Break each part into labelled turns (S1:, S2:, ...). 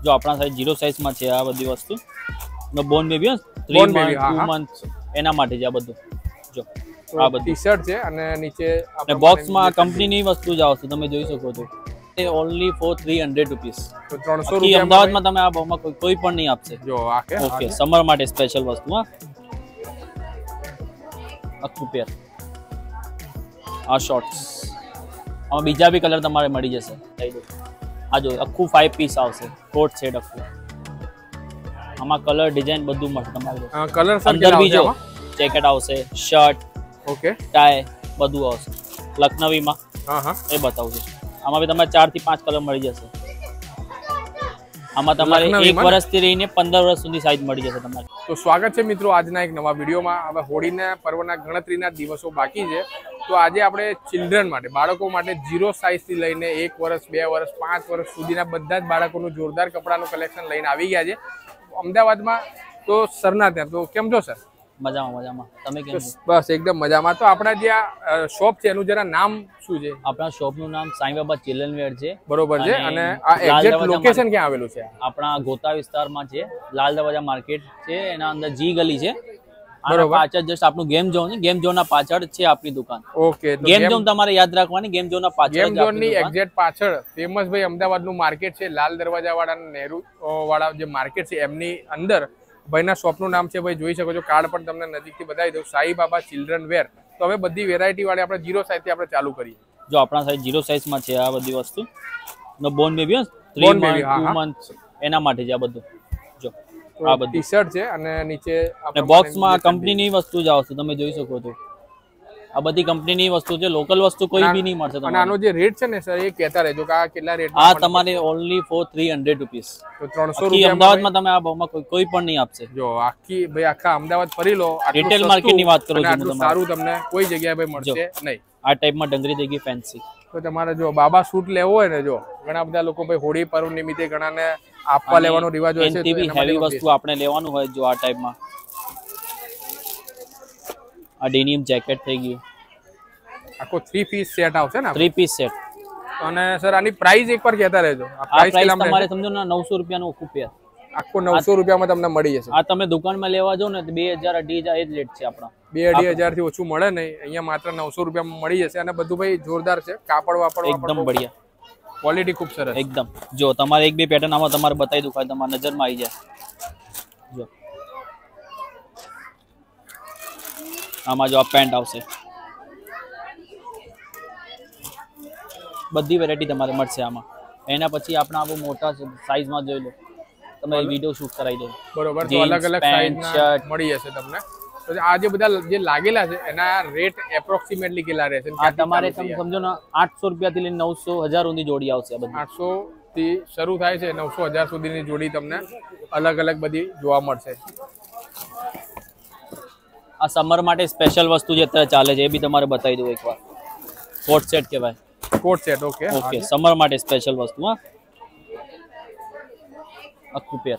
S1: જો આપણા સાઈઝ 0 સાઈઝમાં છે આ બધી વસ્તુ નો બોર્ન બેબી 3 મંથ 2 મંથ એના માટે છે આ બધું જો આ બધું
S2: ટી-શર્ટ છે અને નીચે
S1: આપણે બોક્સમાં કંપનીની વસ્તુ જ આવશે તમે જોઈ શકો છો તે ઓન્લી ફોર 300 રૂપીસ
S2: તો 300 રૂપિયા
S1: અમદાવાદમાં તમે આ ભાવમાં કોઈ પણ નહીં આપશે
S2: જો આ કે
S1: ઓકે સમર માટે સ્પેશિયલ વસ્તુ હા આખું પેર આ શોર્ટ્સ આમાં બીજા બી કલર તમારે મળી જશે આ જો આખું 5 પીસ આવશે કોટ સેટ આખું આમાં કલર ડિઝાઇન બધું મળશે તમારે
S2: કલર
S1: અંદર બી જો જેકેટ આવશે શર્ટ
S2: ઓકે
S1: ટાઈ બધું આવશે લખનવીમાં એ બતાવું છું આમાં બી તમારે 4 થી 5 કલર મળી જશે આમાં તમારે 1 વર્ષથી લઈને 15 વર્ષ સુધી સાઈઝ મળી જશે તમારે
S2: તો સ્વાગત છે મિત્રો આજના એક નવા વિડીયોમાં હવે હોળીના પર્વના ગણતરીના દિવસો બાકી છે તો આજે આપણે ચિલ્ડ્રન માટે બાળકો માટે 0 સાઈઝથી લઈને 1 વર્ષ 2 વર્ષ 5 વર્ષ સુધીના બધા જ બાળકોનું જોરદાર કપડાનું કલેક્શન લઈને આવી ગયા છે અમદાવાદમાં તો સરના ત્યાં તો કેમ છો સર
S1: મજામાં તમે કેમ છો
S2: બસ એકદમ મજામાં તો આપણા જે આ શોપ છે એનું જરા નામ શું છે
S1: આપણા શોપનું નામ સાંઈ બાબા ચિલ્ડ્રન વેર છે
S2: બરોબર છે અને આ એક્ઝેક્ટ લોકેશન ક્યાં આવેલું છે
S1: આપણા ગોતા વિસ્તારમાં છે લાલ દરવાજા માર્કેટ છે એના અંદર જી ગલી છે બરોબર પાછળ જસ્ટ આપણું ગેમ ઝોન છે ગેમ ઝોન ના પાછળ છે આપણી દુકાન
S2: ઓકે
S1: ગેમ ઝોન તમારે યાદ રાખવાની ગેમ ઝોન ના પાછળ
S2: ગેમ ઝોન ની એક્ઝેક્ટ પાછળ ફેમસ ભાઈ અમદાવાદનું માર્કેટ છે લાલ દરવાજા વાળા નેહરુ વાળા જે માર્કેટ છે એમની અંદર ભાઈના શોપનું નામ છે ભાઈ જોઈ શકો છો કાર્ડ પણ તમને નજીકથી બતાવી દઉં સાઈ બાબા ચિલ્ડ્રન વેર તો હવે બધી વેરાયટી વાળી આપણે 0 સાઈઝથી આપણે ચાલુ કરીએ
S1: જો આપણા સાઈઝ 0 સાઈઝમાં છે આ બધી વસ્તુ નો બોર્ન બેબી 3 મંથ 2 મંથ એના માટે છે આ બધું જો આ બધું
S2: ટી-શર્ટ છે અને નીચે
S1: આપણે બોક્સમાં કંપનીની વસ્તુ જ આવશે તમે જોઈ શકો છો આ બધી કંપનીની વસ્તુ છે લોકલ વસ્તુ કોઈ બી નહીં મળશે
S2: અને આનો જે રેટ છે ને સર એ કહેતા રહેજો કે આ કેટલા રેટ
S1: આ તમારે ઓન્લી ફોર 300 રૂપીસ
S2: તો 300 રૂપિયા
S1: અમદાવાદમાં તમે આ ભાવમાં કોઈ પણ નહીં આપશે
S2: જો આખી ભાઈ આખા અમદાવાદ ફરી લો
S1: રિટેલ માર્કેટની વાત કરું છું
S2: આટલું સારું તમને કોઈ જગ્યાએ ભાઈ મળશે નહીં
S1: આ ટાઈપમાં ડંગરી થઈ ગઈ ફેન્સી
S2: તો તમારે જો બાબા સૂટ લેવો હોય ને જો ઘણા બધા લોકો ભાઈ હોળી પર્વ નિમિત્તે ઘણાને આપવા લેવાનો રિવાજ હોય છે
S1: એનથી બી હેવી વસ્તુ આપણે લેવાનું હોય જો આ ટાઈપમાં આ ડેનિમ જેકેટ થઈ ગયું
S2: આખો 3 પીસ સેટ આવશે ને
S1: 3 પીસ સેટ
S2: અને સર આની પ્રાઇસ એકવાર કહેતા રહેજો
S1: આ પ્રાઇસ તમારે સમજો ને 900 રૂપિયાનો આખું પેર
S2: આખો 900 રૂપિયામાં તમને મળી જશે
S1: આ તમે દુકાનમાં લેવા જાવ ને તો 2000 2,500 એ જ રેટ છે આપણા
S2: 2,500 થી ઓછું મળે નહીં અહીંયા માત્ર 900 રૂપિયામાં મળી જશે અને બધું ભાઈ જોરદાર છે કાપડ વાપડ
S1: એકદમ બઢિયા
S2: ક્વોલિટી ખૂબ સરસ
S1: એકદમ જો તમારે એક બે પેટર્ન આમાં તમારે બતાવી દઉં ખાલી તમારી નજરમાં આવી જાય જો આમાં જો આ પેન્ટ આવશે બધી વેરાયટી તમારે મળશે આમાં એના પછી આપણે આ બહુ મોટા સાઈઝમાં જોઈ લો તમે વિડિયો શૂટ કરાવી દો
S2: બરોબર તો અલગ અલગ સાઈઝના મળી જશે તમને તો આ જે બધા જે લાગેલા છે એના રેટ એપ્રોક્સિમેટલી કેટલા રહેશે
S1: આ તમારે તમે સમજો ને 800 રૂપિયાથી લઈને 900 1000 સુધી જોડી આવશે આ બધી
S2: 800 થી શરૂ થાય છે 900 1000 સુધીની જોડી તમને અલગ અલગ બધી જોવા મળશે
S1: આ સમર માટે સ્પેશિયલ વસ્તુ જે અત્યારે ચાલે છે એ બી તમારે બતાવી દઉં એકવાર કોટ સેટ કહેવાય
S2: કોટ સેટ ઓકે
S1: સમર માટે સ્પેશિયલ વસ્તુ હા આખું પેર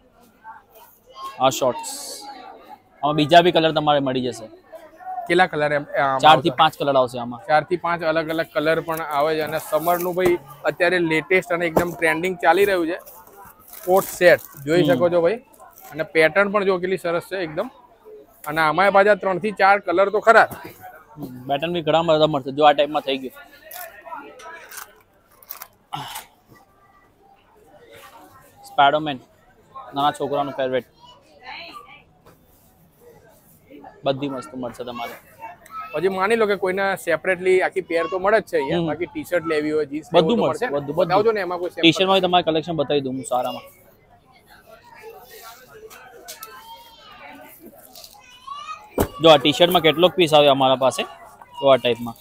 S1: આ શોર્ટ્સ આમાં બીજા બી કલર તમારે મળી જશે
S2: કેટલા કલર
S1: 4 થી 5 કલર આવશે આમાં
S2: 4 થી 5 અલગ અલગ કલર પણ આવે છે અને સમર નું ભાઈ અત્યારે લેટેસ્ટ અને એકદમ ટ્રેન્ડિંગ ચાલી રહ્યું છે કોટ સેટ જોઈ શકો છો ભાઈ અને પેટર્ન પણ જો કેટલી સરસ છે એકદમ અને આમાં પાછા 3 થી 4 કલર તો ખરા
S1: પેટર્ન બી ઘણા બધા મળશે જો આ ટાઈપમાં થઈ ગયું સ્પાઈડરમેન નાના છોકરાનું ફેવરેટ બધી વસ્તુ મળશે તમારે
S2: પછી માની લો કે કોઈને સેપરેટલી આખી પેર તો મળે જ છે અહીંયા બાકી ટી-શર્ટ લેવી હોય જીન્સ
S1: બધું મળશે બધું
S2: બતાવજો ને એમાં કોઈ
S1: ટી-શર્ટ માં તમારે કલેક્શન બતાવી દઉં હું સારામાં જો આ ટી-શર્ટ માં કેટલોક પીસ આવે અમારા પાસે તો આ ટાઈપમાં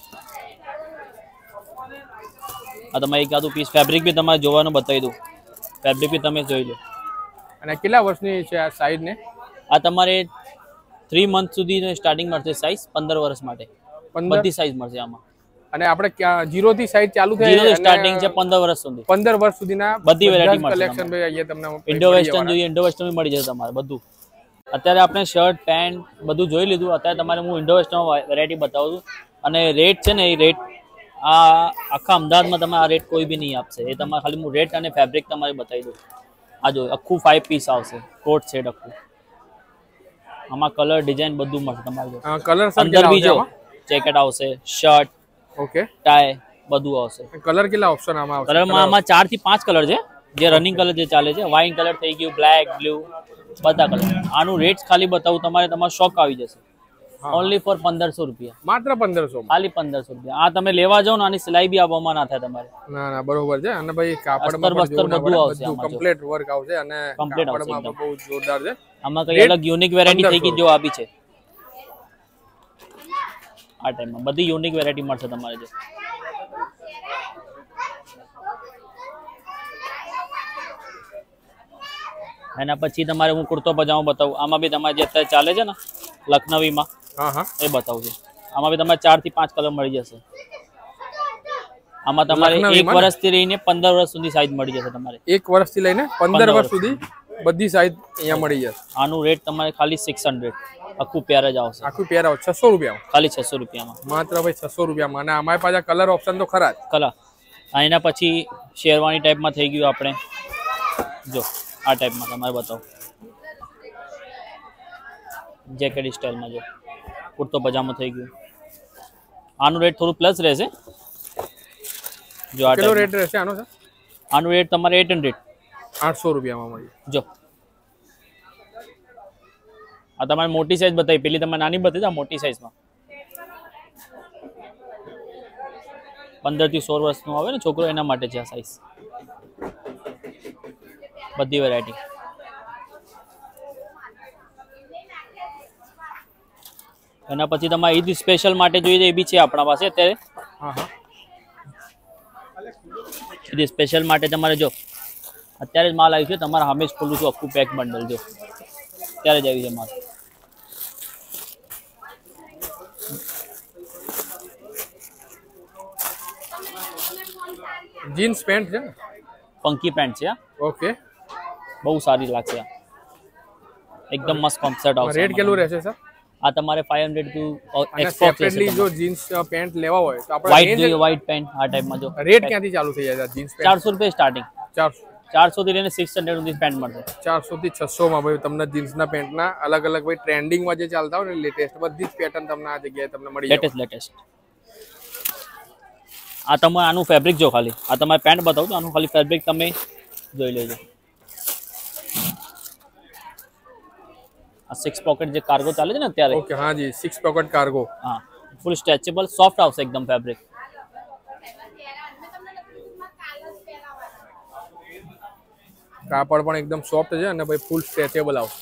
S1: આ તમે એક આદુ પીસ ફેબ્રિક બી તમારે જોવાનું બતાવી દઉં ફેબ્રિક બી તમે જોઈ લો
S2: અને કેટલા વર્ષની છે આ સાઈઝ ને
S1: આ તમારે 3 મંથ સુધી સ્ટાર્ટિંગ મળશે સાઈઝ 15 વર્ષ માટે બધી સાઈઝ મળશે આમાં
S2: અને આપણે 0 થી સાઈઝ ચાલુ થાય
S1: 0 સ્ટાર્ટિંગ છે 15 વર્ષ સુધી
S2: 15 વર્ષ સુધીના
S1: બધી વેરાયટી મળશે
S2: કલેક્શન ભાઈ અહીંયા તમને
S1: ઇન્ડો વેસ્ટર્ન જોઈએ ઇન્ડો વેસ્ટર્ન મળી જશે તમારે બધું અત્યારે આપણે શર્ટ પેન્ટ બધું જોઈ લીધું અત્યારે તમારે હું ઇન્ડો વેસ્ટર્ન વેરાયટી બતાવું છું અને રેટ છે ને એ રેટ આ આખા અમદાવાદમાં તમે આ રેટ કોઈ બી નહીં આપશે એ તમારે ખાલી હું રેટ અને ફેબ્રિક તમારે બતાવી દઉં આ જો આખું 5 પીસ આવશે, કોટ સેટ આખું. આમાં કલર ડિઝાઇન બધું મળશે તમારે.
S2: કલર સર
S1: અંદર બી જો જેકેટ આવશે, શર્ટ,
S2: ઓકે,
S1: ટાઈ બધું આવશે.
S2: કલર કેટલા ઓપ્શન આમાં આવશે?
S1: કલરમાં આમાં 4 થી 5 કલર છે, જે રનિંગ કલર જે ચાલે છે. વાઇન કલર થઈ ગયું, બ્લેક, બ્લુ, બધા કલર. આનું રેટ ખાલી બતાવું તમારે, તમારો શોક આવી જશે. ઓનલી ફોર 1500 રૂપિયા,
S2: માત્ર 1500,
S1: ખાલી 1500 રૂપિયા. આ તમે લેવા જાઓ ને આની સિલાઈ બી આપવામાં ના થાય તમારે.
S2: ના ના બરોબર છે. અને ભાઈ કાપડમાં
S1: બધું આવશે,
S2: કમ્પ્લીટ વર્ક આવશે અને કાપડમાં બહુ જોરદાર છે.
S1: આમાં કઈ અલગ યુનિક વેરાયટી થઈ ગઈ જો આપી છે. આ ટાઈમમાં બધી યુનિક વેરાયટી મળશે તમારે. જો એના પછી તમારે હું કુર્તો પજામો બતાવું. આમાં બી તમારે જે અત્યારે ચાલે છે ને લખનવીમાં, એ બતાવું છું. આમાં બી તમારે 4 થી 5 કલર મળી જશે. આમાં તમારે 1 વર્ષથી લઈને 15 વર્ષ સુધી સાઈઝ મળી જશે તમારે.
S2: 1 વર્ષથી લઈને 15 વર્ષ સુધી બધી સાઈઝ અહીંયા મળી જશે.
S1: આનું રેટ તમારે ખાલી 600, આખું પેર જ આવશે.
S2: આખું પેર આવે 600 રૂપિયામાં,
S1: ખાલી 600 રૂપિયામાં,
S2: માત્ર ભાઈ 600 રૂપિયામાં. અને અમારી પાસે કલર ઓપ્શન તો ખરા જ.
S1: કલર એના પછી શેરવાની ટાઈપમાં થઈ ગયું આપણે. જો આ ટાઈપમાં તમારે બતાવો, જેકેટ સ્ટાઇલમાં. જો કુર્તો પજામો થઈ ગયું. આનું રેટ થોડું પ્લસ રહેશે. જો આ
S2: કેટલો રેટ રહેશે આનો?
S1: આનું રેટ તમારે
S2: 800 રૂપિયામાં મળી.
S1: જો આ તમારે મોટી સાઈઝ બતાવી, પેલી તમે નાની બતાવી. આ મોટી સાઈઝમાં 15 થી 16 વર્ષનું આવે ને છોકરો, એના માટે છે આ સાઈઝ. બધી વેરાયટી. એના પછી તમારે ઈદ સ્પેશિયલ માટે જોઈએ એ બી છે આપણા પાસે અત્યારે. ઈદ સ્પેશિયલ માટે તમારે જો અત્યારે જ માલ આવ્યું છે, તમારે સામે જ ખોલું છું આખું પેક બંડલ. જો અત્યારે જ આવ્યું છે માલ.
S2: જીન્સ પેન્ટ છે ને,
S1: ફંકી પેન્ટ છે.
S2: ઓકે,
S1: બહુ સારી લાગશે. એકદમ મસ્ત કોન્સેપ્ટ આવશે.
S2: રેટ કેટલું રહેશે સર?
S1: આ તમારે 500 ટુ
S2: એક્સપોર્ટ સેપરેટલી જો જીન્સ પેન્ટ લેવા હોય તો આપણે
S1: વ્હાઈટ જોઈએ, વ્હાઈટ પેન્ટ આ ટાઈપમાં. જો
S2: રેટ ક્યાંથી ચાલુ થઈ જાય જીન્સ પેન્ટ?
S1: 400 રૂપિયા સ્ટાર્ટિંગ. 400 થી લઈને 600 સુધી પેન્ટ મળશે.
S2: 400 થી 600 માં ભાઈ તમને જીન્સના પેન્ટના અલગ અલગ ભાઈ ટ્રેન્ડિંગમાં જે ચાલતા હોય ને લેટેસ્ટ બધી જ પેટર્ન તમને આ જગ્યાએ તમને મળી જાય.
S1: લેટેસ્ટ. આ તમે આનું ફેબ્રિક જો ખાલી. આ તમારે પેન્ટ બતાવું તો આનું ખાલી ફેબ્રિક તમે જોઈ લેજો. આ 6 પોકેટ જે કાર્ગો ચાલે છે ને અત્યારે.
S2: ઓકે, હા જી, 6 પોકેટ કાર્ગો.
S1: હા, ફૂલ સ્ટ્રેચેબલ, સોફ્ટ આવશે એકદમ ફેબ્રિક.
S2: કાપડ પણ એકદમ સોફ્ટ છે અને ભાઈ ફૂલ સ્ટ્રેચેબલ આવશે.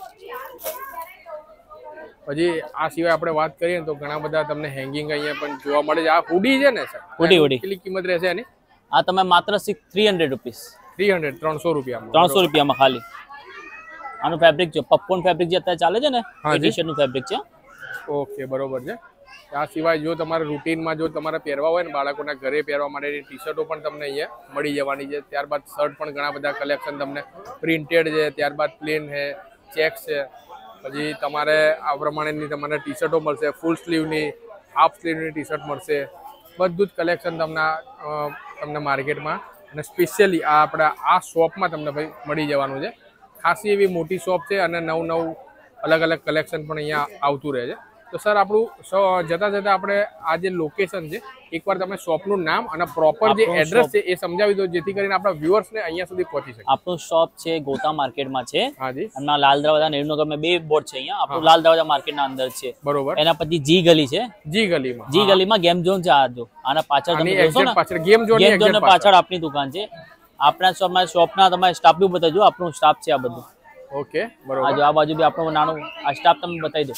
S2: પછી આ સિવાય આપણે વાત કરીએ તો ઘણા બધા તમને હેંગિંગ અહીંયા પણ જોવા મળે છે. આ હુડી છે ને સર?
S1: હુડી.
S2: કેટલી કિંમત રહેશે એની?
S1: આ તમે માત્ર 300 રૂપીસ.
S2: 300 રૂપિયામાં.
S1: 300 રૂપિયામાં ખાલી. આનું ફેબ્રિક જો પપકોર્ન ફેબ્રિક જે અત્યારે ચાલે છે ને, એ ટી-શર્ટ નું ફેબ્રિક છે.
S2: ઓકે, બરોબર છે. આ સિવાય જો તમારે રૂટીનમાં જો તમારે પહેરવા હોય ને બાળકોના ઘરે પહેરવા માટેની ટી-શર્ટો પણ તમને અહીંયા મળી જવાની છે. ત્યારબાદ શર્ટ પણ ઘણા બધા કલેક્શન તમને પ્રિન્ટેડ છે, ત્યારબાદ પ્લેન છે, ચેક્સ છે. પછી તમારે આ પ્રમાણેની તમારે ટી-શર્ટો મળશે, ફૂલ સ્લીવની, હાફ સ્લીવની ટી-શર્ટ મળશે. બધું જ કલેક્શન તમને માર્કેટમાં અને સ્પેશિયલી આ આપણા આ શોપમાં તમને ભાઈ મળી જવાનું છે. ખાસી એવી મોટી શોપ છે અને નવું અલગ અલગ કલેક્શન પણ અહીંયા આવતું રહે છે. તો સર આપણું જતા આપણે આ જે લોકેશન છે એકવાર તમે શોપનું નામ અને પ્રોપર જે એડ્રેસ છે એ સમજાવી દો, જેથી કરીને આપણા વ્યુઅર્સને અહીંયા સુધી પહોંચી શકે.
S1: આપણું શોપ છે ગોતા માર્કેટમાં છે.
S2: હાજી.
S1: અને લાલ દરવાજા નેહરુનગરમાં 2 બોર્ડ છે અહીંયા. આપણું લાલ દરવાજા માર્કેટના અંદર છે.
S2: બરોબર.
S1: એના પછી જી ગલી છે.
S2: જી ગલીમાં
S1: ગેમ ઝોન છે. આ જો આના પાછળ તમે જોશો ને,
S2: પાછળ ગેમ ઝોન
S1: પાછળ આપણી દુકાન છે. આપણા શોપના તમારે સ્ટાફ બી બતાવજો. આપણું સ્ટાફ છે આ બધું.
S2: ઓકે, બરોબર.
S1: આ બાજુ બી આપણું નાનું આ સ્ટાફ તમે બતાવી દો.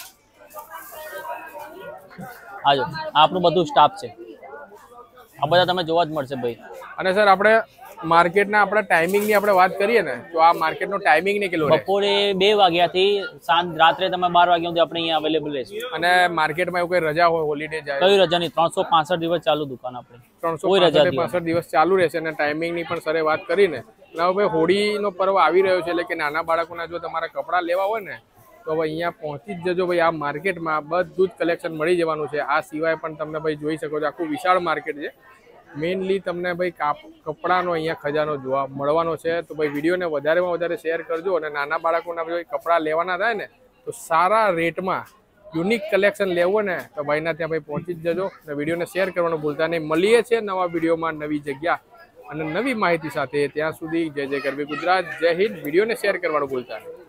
S1: આજો આ આપણું બધું સ્ટાફ છે. આ બધા તમે જોવા જ મળશે ભાઈ.
S2: અને સર આપણે માર્કેટના આપણા ટાઈમિંગની આપણે વાત કરીએ ને તો આ માર્કેટનો ટાઈમિંગ ને કેટલો રહે?
S1: બપોરે 2 વાગ્યાથી રાત્રે તમે 12 વાગ્યા સુધી આપણે અહીંયા અવેલેબલ રહેશે.
S2: અને માર્કેટમાં એવું કોઈ રજા હોય, હોલિડે જાય?
S1: કઈ રજા નહીં, 365 દિવસ ચાલુ દુકાન આપણી.
S2: 365 દિવસ ચાલુ રહેશે. અને ટાઈમિંગની પણ સરે વાત કરીને હવે ભાઈ હોળીનો પર્વ આવી રહ્યો છે એટલે કે નાના બાળકોના જો તમારા કપડાં લેવા હોય ને તો હવે અહીંયા પહોંચી જ જજો ભાઈ. આ માર્કેટમાં બધું જ કલેક્શન મળી જવાનું છે. આ સિવાય પણ તમને ભાઈ જોઈ શકો છો આખું વિશાળ માર્કેટ છે મેઇનલી તમને ભાઈ કપડાનો અહીંયા ખજાનો જોવા મળવાનો છે. તો ભાઈ વિડીયોને વધારેમાં વધારે શેર કરજો અને નાના બાળકોના ભાઈ કપડાં લેવાના થાય ને તો સારા રેટમાં યુનિક કલેક્શન લેવું ને તો ભાઈના ત્યાં ભાઈ પહોંચી જ જજો અને વિડીયોને શેર કરવાનું ભૂલતા નહીં. મળીએ છીએ નવા વિડીયોમાં નવી જગ્યા અને નવી માહિતી સાથે. ત્યાં સુધી જય જય ગરવી ગુજરાત, જય હિન્દ. વિડીયોને શેર કરવાનું ભૂલતા નહીં.